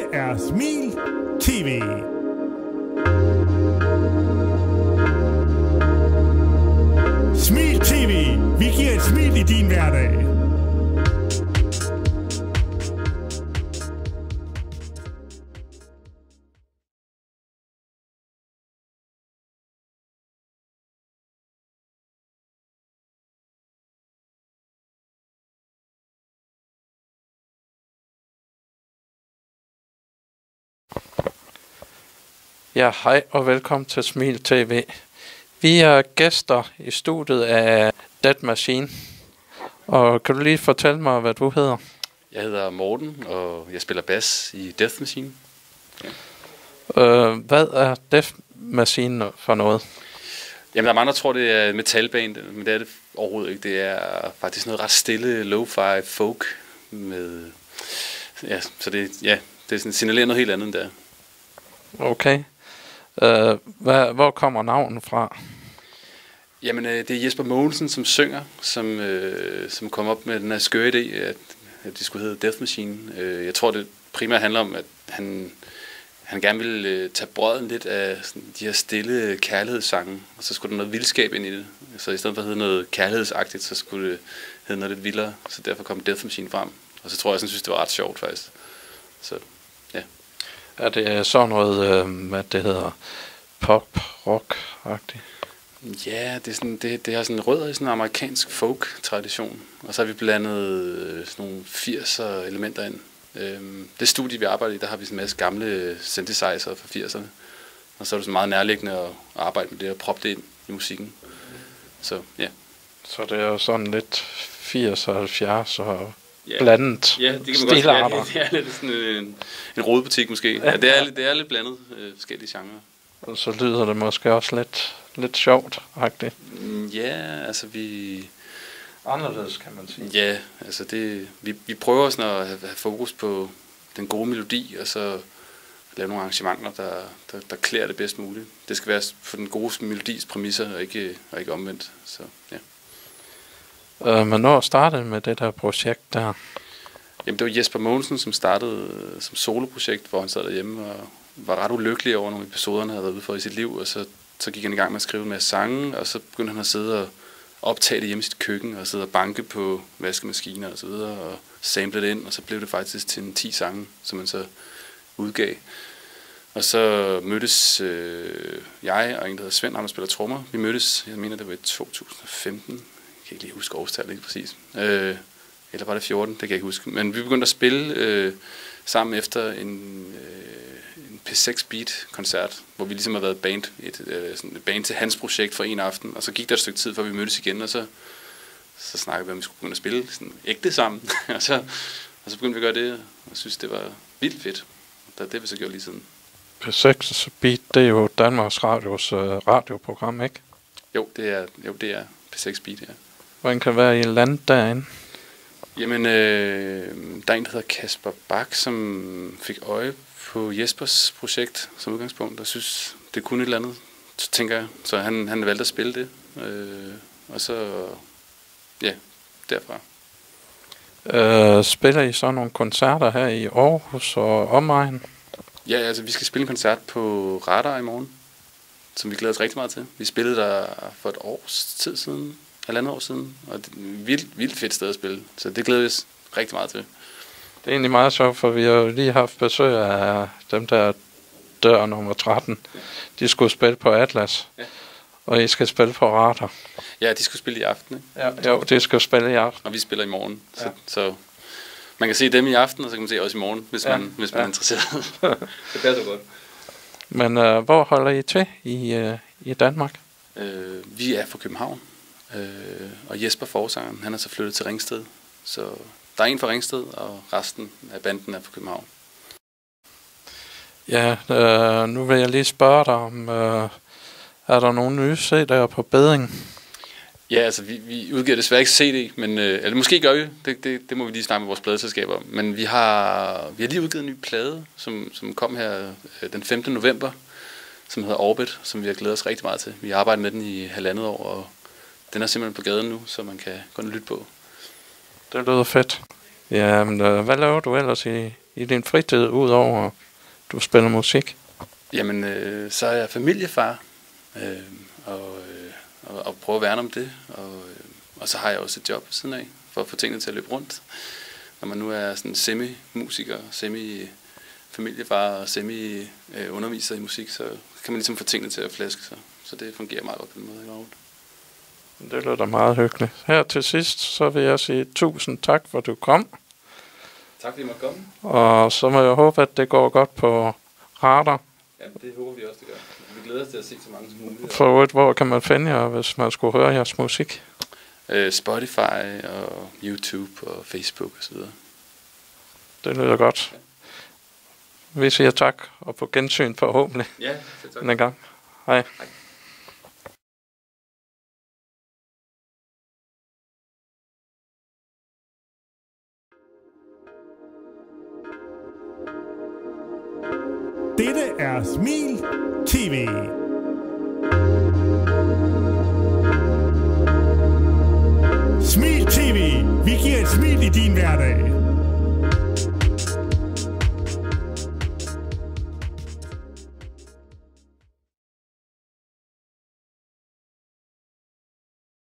er Smil TV. Smil TV. Vi giver et smil i din hverdag. Ja, hej og velkommen til Smil TV. Vi er gæster i studiet af Dead Machine. Og kan du lige fortælle mig, hvad du hedder? Jeg hedder Morten, og jeg spiller bas i Death Machine. Hvad er Death Machine for noget? Jamen, der er mange, der tror, det er metalband, men det er det overhovedet ikke. Det er faktisk noget ret stille, lo-fi folk med... Ja, så det sådan, signalerer noget helt andet end det. Okay. Hvor kommer navnet fra? Jamen, det er Jesper Mogensen, som synger, som kom op med den her skøre idé, at de skulle hedde Death Machine. Jeg tror, det primært handler om, at han gerne ville tage brøden lidt af sådan, de her stille kærlighedssange, og så skulle der noget vildskab ind i det. Så i stedet for at hedde noget kærlighedsagtigt, så skulle det hedde noget lidt vildere, så derfor kom Death Machine frem. Og så tror jeg, synes det var ret sjovt faktisk. Så, ja. Er det så noget, hvad det hedder, pop-rock-agtigt? Ja, det har sådan rødder i sådan en amerikansk folk-tradition. Og så har vi blandet sådan nogle 80'er elementer ind. Det studie, vi arbejder i, der har vi sådan en masse gamle synthesizer fra 80'erne. Og så er det så meget nærliggende at arbejde med det og proppe det ind i musikken. Så, ja. Så det er jo sådan lidt 80'er og 70'er og blandet stilarter. Ja, det er lidt sådan en rodebutik måske. Ja, det er lidt blandet forskellige genrer. Og så lyder det måske også lidt sjovt-agtigt. Ja, altså vi... Anderledes, kan man sige. Ja, altså vi prøver sådan at have fokus på den gode melodi, og så lave nogle arrangementer, der klæder det bedst muligt. Det skal være for den gode melodis præmisser, og ikke omvendt. Så, ja. Men når startede med det der projekt der? Jamen, det var Jesper Mogensen, som startede som soloprojekt, hvor han sad derhjemme og var ret ulykkelig over nogle episoder, han havde været ude for i sit liv, og så gik han i gang med at skrive en masse sange, og så begyndte han at sidde og optage det hjemme i sit køkken, og sidde og banke på vaskemaskiner og så videre, og sample det ind, og så blev det faktisk til 10 sange, som han så udgav. Og så mødtes jeg og en, der hedder Svend, der spiller trommer. Vi mødtes, jeg mener, det var i 2015. Jeg kan ikke lige huske årstallet, ikke præcis. Eller var det 14, det kan jeg ikke huske. Men vi begyndte at spille sammen efter en P6 Beat-koncert, hvor vi ligesom har været et band til hans projekt for en aften. Og så gik der et stykke tid, før vi mødtes igen, og så snakkede vi om, vi skulle begynde at spille sådan ægte sammen. og så begyndte vi at gøre det, og synes det var vildt fedt. Det har vi så gjort lige siden. P6 Beat, det er jo Danmarks Radios radioprogram, ikke? Jo, det er P6 Beat, ja. Hvordan kan det være, I landet derinde? Jamen, der er en, der hedder Kasper Bak, som fik øje på Jespers projekt som udgangspunkt, og synes, det kunne et eller andet, tænker jeg. Så han valgte at spille det, og så, ja, derfra. Spiller I så nogle koncerter her i Aarhus og omegn? Ja, altså vi skal spille en koncert på Radar i morgen, som vi glæder os rigtig meget til. Vi spillede der for et års tid siden, 1,5 år siden, og det er et vildt fedt sted at spille, så det glæder vi os rigtig meget til. Det er egentlig meget sjovt, for vi har jo lige haft besøg af dem der dør nummer 13. De skulle spille på Atlas, og I skal spille på Radar. Ja, de skulle spille i aften, ikke? Ja, jo, de skal spille i aften. Og vi spiller i morgen, så man kan se dem i aften, og så kan man se os i morgen, hvis man er interesseret. Det passer godt. Men hvor holder I til i Danmark? Vi er fra København, og Jesper forsangeren, han er så flyttet til Ringsted, så der er en fra Ringsted, og resten af banden er fra København. Ja, nu vil jeg lige spørge dig om, er der nogle nye CD'er på beding? Ja, altså vi udgiver desværre ikke CD, men eller måske gør vi, det må vi lige snakke med vores pladeselskaber om. Men vi har lige udgivet en ny plade, som kom her den 5. november, som hedder Orbit, som vi har glædet os rigtig meget til. Vi har arbejdet med den i 1,5 år, og den er simpelthen på gaden nu, så man kan gå og lytte på. Det lyder fedt. Ja, men hvad laver du ellers i i din fritid, udover at du spiller musik? Jamen, så er jeg familiefar, og prøve at værne om det, og så har jeg også et job ved siden af, for at få tingene til at løbe rundt. Når man nu er sådan semi-musiker, semi-familiefar og semi-underviser i musik, så kan man ligesom få tingene til at flæske sig. Så det fungerer meget godt på den måde. Det lyder meget hyggeligt. Her til sidst, så vil jeg sige tusind tak, for at du kom. Tak fordi I måtte komme. Og så må jeg håbe, at det går godt på Radar. Jamen, det håber vi også, det gør. Vi glæder os til at se så mange som muligt. For hvor kan man finde jer, hvis man skulle høre jeres musik? Spotify og YouTube og Facebook osv. Det lyder godt. Vi siger tak, og på gensyn forhåbentlig. Ja, tak. En gang. Hej. Hej. Dette er Smil TV. Smil TV. Vi giver et smil i din hverdag.